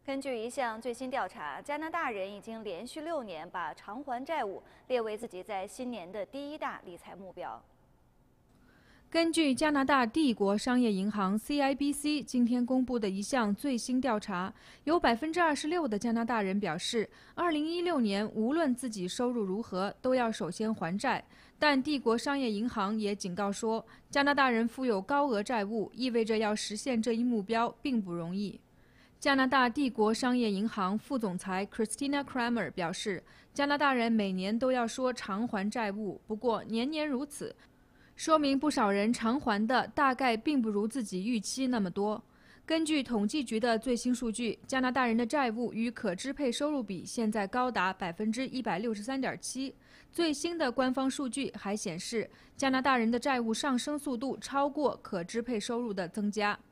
根据一项最新调查，加拿大人已经连续6年把偿还债务列为自己在新年的第1大理财目标。 根据加拿大帝国商业银行 （CIBC） 今天公布的一项最新调查，有26%的加拿大人表示，2016年无论自己收入如何，都要首先还债。但帝国商业银行也警告说，加拿大人负有高额债务，意味着要实现这一目标并不容易。加拿大帝国商业银行副总裁 Christina Kramer 表示，加拿大人每年都要说偿还债务，不过年年如此。说明不少人偿还的大概并不如自己预期那么多。根据统计局的最新数据，加拿大人的债务与可支配收入比现在高达163.7%。最新的官方数据还显示，加拿大人的债务上升速度超过可支配收入的增加。